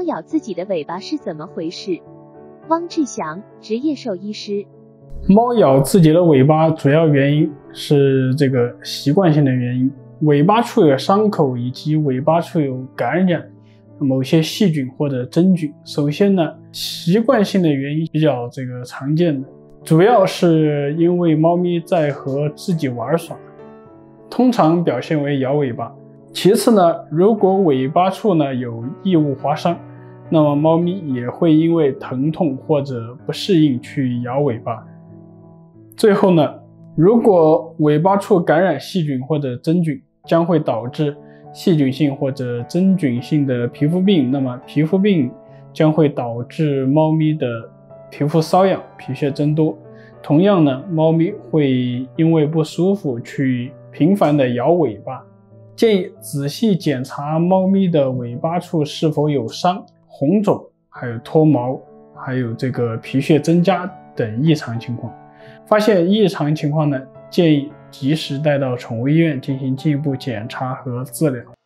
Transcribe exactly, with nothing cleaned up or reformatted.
猫咬自己的尾巴是怎么回事？汪志祥，职业兽医师。 猫咬自己的尾巴主要原因是这个习惯性的原因，尾巴处有伤口以及尾巴处有感染某些细菌或者真菌。首先呢，习惯性的原因比较这个常见的，主要是因为猫咪在和自己玩耍，通常表现为摇尾巴。其次呢，如果尾巴处呢有异物划伤，那么猫咪也会因为疼痛或者不适应去摇尾巴。最后呢，如果尾巴处感染细菌或者真菌，将会导致细菌性或者真菌性的皮肤病，那么皮肤病将会导致猫咪的皮肤瘙痒、皮屑增多。同样呢，猫咪会因为不舒服去频繁的摇尾巴。建议仔细检查猫咪的尾巴处是否有伤、红肿，还有脱毛，还有这个皮屑增加等异常情况。发现异常情况呢，建议及时带到宠物医院进行进一步检查和治疗。